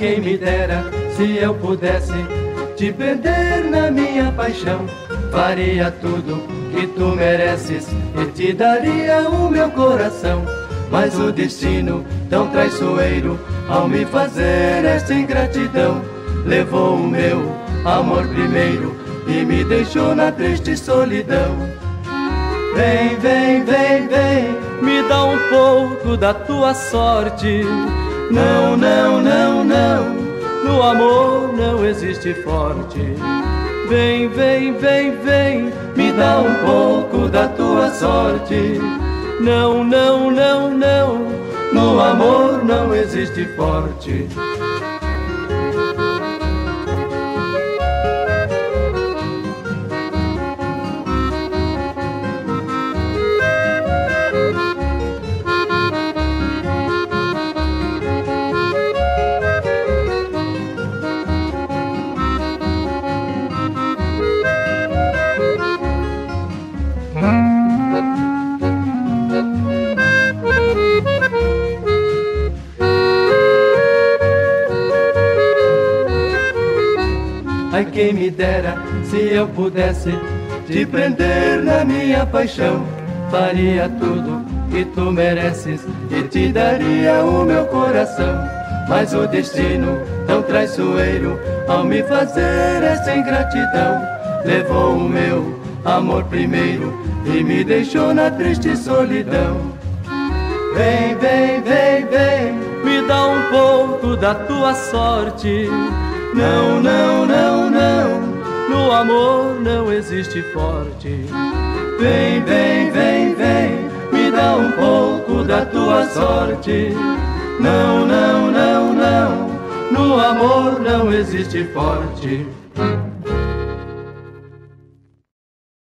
quem me dera, se eu pudesse te prender na minha paixão. Faria tudo que tu mereces e te daria o meu coração. Mas o destino tão traiçoeiro, ao me fazer esta ingratidão, levou o meu amor primeiro e me deixou na triste solidão. Vem, vem, vem, vem, me dá um pouco da tua sorte. Não, não, não, não, no amor não existe forte. Vem, vem, vem, vem, me dá um pouco da tua sorte. Não, não, não, não, no amor não existe forte. Ai, quem me dera, se eu pudesse te prender na minha paixão. Faria tudo que tu mereces e te daria o meu coração. Mas o destino tão traiçoeiro, ao me fazer essa ingratidão, levou o meu amor primeiro e me deixou na triste solidão. Vem, vem, vem, vem, me dá um pouco da tua sorte. Não, não, não, não, no amor não existe forte. Vem, vem, vem, vem, me dá um pouco da tua sorte. Não, não, não, não, no amor não existe forte.